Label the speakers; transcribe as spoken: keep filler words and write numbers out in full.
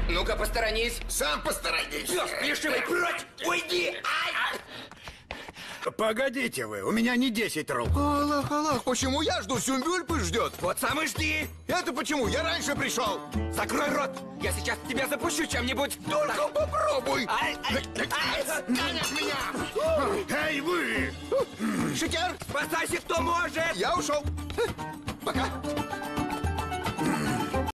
Speaker 1: Ну-ка, посторонись.
Speaker 2: Сам посторонись.
Speaker 1: Пёс, плешивый, прочь! Уйди! Ай!
Speaker 3: Погодите вы, у меня не десять рук.
Speaker 2: Аллах, Аллах, почему я жду? Сюмбюльпы ждет.
Speaker 1: Вот сам и жди!
Speaker 2: Это почему? Я раньше пришел.
Speaker 1: Закрой рот! Я сейчас тебя запущу чем-нибудь!
Speaker 2: Только
Speaker 1: Так.
Speaker 2: попробуй.
Speaker 1: Ай, ай, ай.
Speaker 2: Гонят меня.
Speaker 3: Эй, вы!
Speaker 2: Шикер,
Speaker 1: Спасайся, кто может!
Speaker 2: я ушел. Пока.